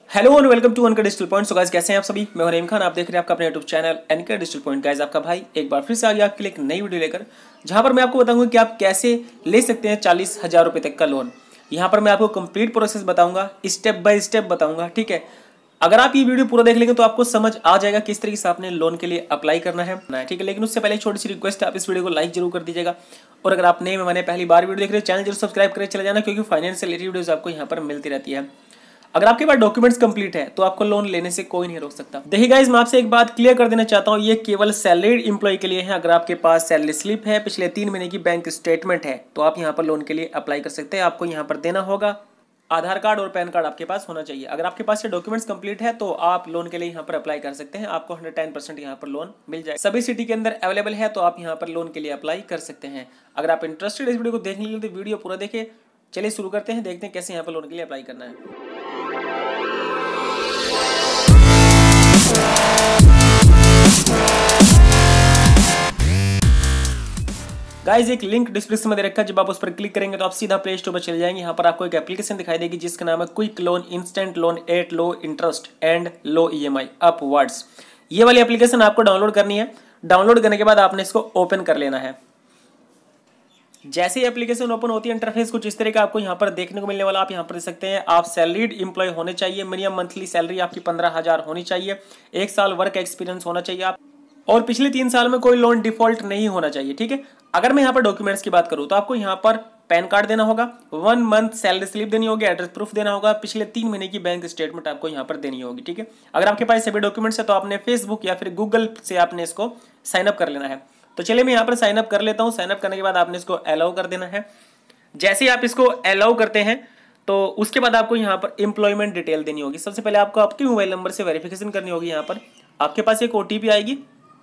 Hello and welcome to Anka digital point. So guys कैसे हैं आप सभी। मैं रहीम खान, आप देख रहे हैं आपका अपने YouTube channel Anka digital point. Guys आपका भाई एक बार फिर से आ गया आपके लिए एक नई वीडियो लेकर, जहां पर मैं आपको बताऊंगा कि आप कैसे ले सकते हैं 40,000 रुपये तक का लोन। यहां पर मैं आपको कंप्लीट प्रोसेस बताऊंगा, स्टेप बाय स्टेप बताऊंगा। ठीक है, अगर आप ये वीडियो पूरा देख लेंगे तो आपको समझ आ जाएगा किस तरीके से आपने लोन के लिए अप्लाई करना है। ठीक है, लेकिन उससे पहले एक छोटी सी रिक्वेस्ट है, आप इस वीडियो को लाइक जरूर कर दीजिएगा। और अगर आप नए मैंने पहली बार वीडियो देख रहे हैं, चैनल जरूर सब्सक्राइब करके चले जाना, क्योंकि फाइनेंस से रिलेटेड वीडियोस आपको यहाँ पर मिलती रहती है। अगर आपके पास डॉक्यूमेंट्स कंप्लीट है तो आपको लोन लेने से कोई नहीं रोक सकता। देखिए गाइस, मैं आपसे एक बात क्लियर कर देना चाहता हूँ, ये केवल सैलरीड एम्प्लॉय के लिए है। अगर आपके पास सैलरी स्लिप है, पिछले 3 महीने की बैंक स्टेटमेंट है, तो आप यहाँ पर लोन के लिए अप्लाई कर सकते हैं। आपको यहाँ पर देना होगा आधार कार्ड और पैन कार्ड आपके पास होना चाहिए। अगर आपके पास ये डॉक्यूमेंट्स कंप्लीट है तो आप लोन के लिए यहाँ पर अप्लाई कर सकते हैं। आपको 110% यहाँ पर लोन मिल जाए, सभी सिटी के अंदर अवेलेबल है, तो आप यहाँ पर लोन के लिए अप्लाई कर सकते हैं। अगर आप इंटरेस्टेड इस वीडियो को देखने के लिए तो वीडियो पूरा देखें। चलिए शुरू करते हैं, देखते हैं कैसे यहाँ पर लोन के लिए अप्लाई करना है। गाइस, एक लिंक डिस्क्रिप्शन में दे रखा है, जब आप उस पर क्लिक करेंगे तो आप सीधा प्ले स्टोर पर चले जाएंगे। यहाँ पर आपको एक एप्लीकेशन दिखाई देगी जिसका नाम है quick loan, instant loan at low interest and low EMI upwards. ये वाली एप्लीकेशन आपको डाउनलोड करनी है। डाउनलोड करने के बाद आपने इसको ओपन कर लेना है। जैसे ही एप्लीकेशन ओपन होती है, इंटरफेस कुछ इस तरह का आपको यहाँ पर देखने को मिलने वाला। आप यहाँ पर देख सकते हैं, आप सैलरीड एम्प्लॉय होने चाहिए, मिनिमम मंथली सैलरी आपकी 15,000 होनी चाहिए, 1 साल वर्क एक्सपीरियंस होना चाहिए आप, और पिछले 3 साल में कोई लोन डिफॉल्ट नहीं होना चाहिए। ठीक है, अगर मैं यहाँ पर डॉक्यूमेंट्स की बात करूँ तो आपको यहाँ पर पैन कार्ड देना होगा, 1 मंथ सैलरी स्लिप देनी होगी, एड्रेस प्रूफ देना होगा, पिछले 3 महीने की बैंक स्टेटमेंट आपको यहाँ पर देनी होगी। ठीक है, अगर आपके पास सभी डॉक्यूमेंट्स है तो आपने फेसबुक या फिर गूगल से आपने इसको साइन अप कर लेना है। तो चलिए मैं यहाँ पर साइन अप कर लेता हूँ। साइन अप करने के बाद आपने इसको अलाउ कर देना है। जैसे ही आप इसको अलाउ करते हैं तो उसके बाद आपको यहाँ पर एम्प्लॉयमेंट डिटेल देनी होगी। सबसे पहले आपको आपके मोबाइल नंबर से वेरिफिकेशन करनी होगी। यहाँ पर आपके पास एक ओटीपी आएगी,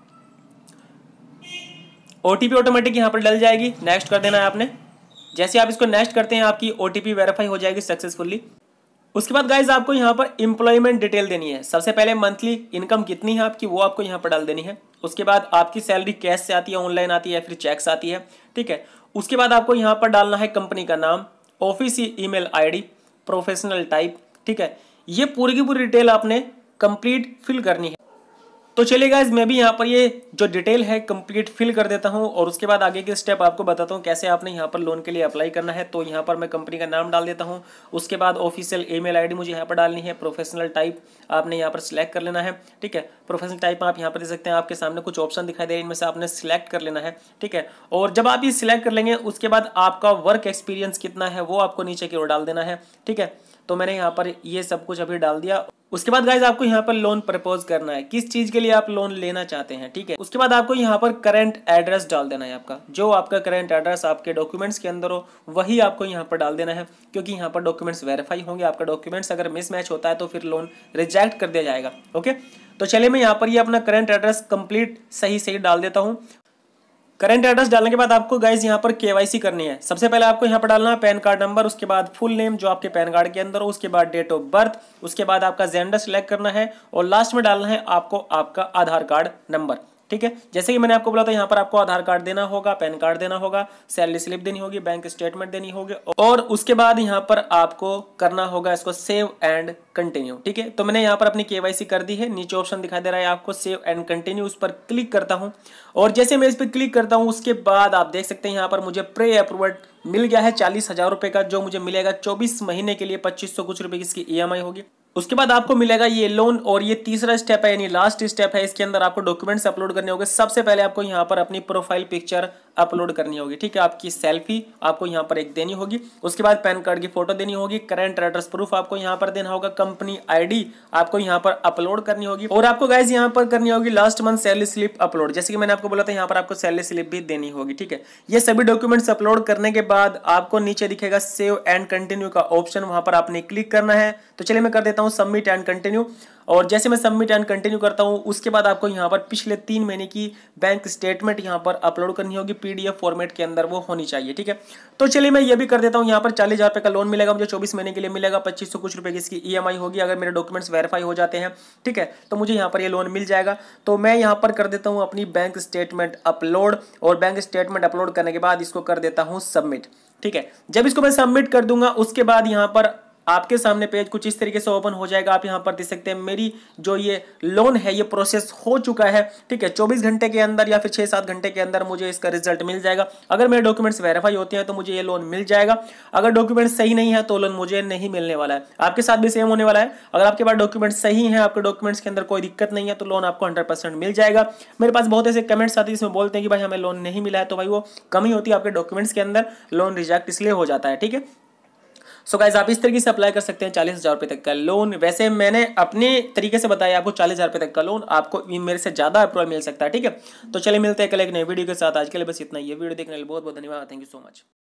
ओटीपी ऑटोमेटिक यहाँ पर डल जाएगी। नेक्स्ट कर देना है आपने। जैसे आप इसको नेक्स्ट करते हैं, आपकी ओटीपी वेरीफाई हो जाएगी सक्सेसफुली। उसके बाद गाइज आपको यहाँ पर एम्प्लॉयमेंट डिटेल देनी है। सबसे पहले मंथली इनकम कितनी है आपकी, वो आपको यहाँ पर डाल देनी है। उसके बाद आपकी सैलरी कैश से आती है, ऑनलाइन आती है या फिर चेक से आती है। ठीक है, उसके बाद आपको यहाँ पर डालना है कंपनी का नाम, office email ID, professional type. ठीक है, ये पूरी की पूरी डिटेल आपने कंप्लीट फिल करनी है। तो चलिए गाइज, मैं भी यहाँ पर ये जो डिटेल है कंप्लीट फिल कर देता हूँ, और उसके बाद आगे के स्टेप आपको बताता हूँ कैसे आपने यहाँ पर लोन के लिए अप्लाई करना है। तो यहाँ पर मैं कंपनी का नाम डाल देता हूँ। उसके बाद ऑफिशियल ईमेल आईडी मुझे यहाँ पर डालनी है। प्रोफेशनल टाइप आपने यहाँ पर सिलेक्ट कर लेना है। ठीक है, प्रोफेशनल टाइप आप यहाँ पर देख सकते हैं, आपके सामने कुछ ऑप्शन दिखाई दे रहे हैं, इनमें से आपने सिलेक्ट कर लेना है। ठीक है, और जब आप ये सिलेक्ट कर लेंगे उसके बाद आपका वर्क एक्सपीरियंस कितना है वो आपको नीचे की ओर डाल देना है। ठीक है, तो मैंने यहाँ पर ये सब कुछ अभी डाल दिया। उसके बाद गाइज आपको यहाँ पर लोन प्रपोज करना है, किस चीज के लिए आप लोन लेना चाहते हैं। ठीक है, उसके बाद आपको यहाँ पर करंट एड्रेस डाल देना है। आपका जो आपका करंट एड्रेस आपके डॉक्यूमेंट्स के अंदर हो वही आपको यहाँ पर डाल देना है, क्योंकि यहाँ पर डॉक्यूमेंट्स वेरीफाई होंगे। आपका डॉक्यूमेंट्स अगर मिसमैच होता है तो फिर लोन रिजेक्ट कर दिया जाएगा। ओके, तो चलिए मैं यहाँ पर ये अपना करंट एड्रेस कंप्लीट सही सही डाल देता हूँ। करंट एड्रेस डालने के बाद आपको गाइज यहाँ पर केवाईसी करनी है। सबसे पहले आपको यहाँ पर डालना है पैन कार्ड नंबर, उसके बाद फुल नेम जो आपके पैन कार्ड के अंदर हो, उसके बाद डेट ऑफ बर्थ, उसके बाद आपका जेंडर सिलेक्ट करना है, और लास्ट में डालना है आपको आपका आधार कार्ड नंबर। ठीक है, जैसे कि मैंने आपको बोला था, यहाँ पर आपको आधार कार्ड देना होगा, पैन कार्ड देना होगा, सैलरी स्लिप देनी होगी, बैंक स्टेटमेंट देनी होगी, और उसके बाद यहाँ पर आपको करना होगा इसको सेव एंड कंटिन्यू। ठीक है, तो मैंने यहाँ पर अपनी केवाईसी कर दी है। नीचे ऑप्शन दिखाई दे रहा है आपको सेव एंड कंटिन्यू, उस पर क्लिक करता हूँ, और जैसे मैं इस पर क्लिक करता हूँ उसके बाद आप देख सकते हैं यहाँ पर मुझे प्री अप्रूवल मिल गया है 40,000 रुपए का, जो मुझे मिलेगा 24 महीने के लिए 2500 कुछ रुपए की इसकी ईएमआई होगी। उसके बाद आपको मिलेगा ये लोन, और ये तीसरा स्टेप है यानी लास्ट स्टेप है। इसके अंदर आपको डॉक्यूमेंट्स अपलोड करने होंगे। सबसे पहले आपको यहाँ पर अपनी प्रोफाइल पिक्चर अपलोड करनी होगी। ठीक है, आपकी सेल्फी आपको यहाँ पर एक देनी होगी। उसके बाद पैन कार्ड की फोटो देनी होगी, करंट एड्रेस प्रूफ आपको यहाँ पर देना होगा, कंपनी आईडी आपको यहाँ पर अपलोड करनी होगी, और आपको गाइज यहाँ पर करनी होगी last month salary slip upload. जैसे कि मैंने आपको बोला था, यहाँ पर आपको सैलरी स्लिप भी देनी होगी। ठीक है, ये सभी डॉक्यूमेंट्स अपलोड करने के बाद आपको नीचे दिखेगा सेव एंड कंटिन्यू का ऑप्शन, वहां पर आपने क्लिक करना है। तो चलिए मैं कर देता हूँ सबमिट एंड कंटिन्यू, और जैसे मैं सबमिट एंड कंटिन्यू करता हूं उसके बाद आपको यहाँ पर पिछले 3 महीने की बैंक स्टेटमेंट यहाँ पर अपलोड करनी होगी, पीडीएफ फॉर्मेट के अंदर वो होनी चाहिए। ठीक है, तो चलिए मैं ये भी कर देता हूँ। यहाँ पर 40,000 रुपए का लोन मिलेगा मुझे, 24 महीने के लिए मिलेगा, 2500 कुछ रुपए की इसकी ईएमआई होगी अगर मेरे डॉक्यूमेंट्स वेरीफाई हो जाते हैं। ठीक है, तो मुझे यहाँ पर ये लोन मिल जाएगा। तो मैं यहाँ पर कर देता हूँ अपनी बैंक स्टेटमेंट अपलोड, और बैंक स्टेटमेंट अपलोड करने के बाद इसको कर देता हूँ सबमिट। ठीक है, जब इसको मैं सबमिट कर दूंगा उसके बाद यहाँ पर आपके सामने पेज कुछ इस तरीके से ओपन हो जाएगा। आप यहाँ पर देख सकते हैं मेरी जो ये लोन है ये प्रोसेस हो चुका है, ठीक है। 24 घंटे के अंदर या फिर 6-7 घंटे के अंदर मुझे इसका रिजल्ट मिल जाएगा। अगर मेरे डॉक्यूमेंट्स वेरीफाई होते हैं तो मुझे ये लोन मिल जाएगा। अगर डॉक्यूमेंट सही नहीं है तो लोन मुझे नहीं मिलने वाला है। आपके साथ भी सेम होने वाला है। अगर आपके पास डॉक्यूमेंट सही है, आपके डॉक्यूमेंट्स के अंदर कोई दिक्कत नहीं है, तो लोन आपको 100% मिल जाएगा। मेरे पास बहुत ऐसे कमेंट्स आते हैं जिसमें बोलते हैं कि भाई हमें लोन नहीं मिला है, तो भाई वो कमी होती है आपके डॉक्यूमेंट्स के अंदर, लोन रिजेक्ट इसलिए हो जाता है, ठीक है। सो गाइस आप इस तरीके से अप्लाई कर सकते हैं 40,000 रुपए तक का लोन। वैसे मैंने अपने तरीके से बताया आपको 40,000 रुपए तक का लोन, आपको मेरे से ज्यादा अप्रूवल मिल सकता है, ठीक है। तो चलिए मिलते हैं कल एक नई वीडियो के साथ। आज के लिए बस इतना ही। ये वीडियो देखने के लिए बहुत बहुत धन्यवाद। Thank you so much.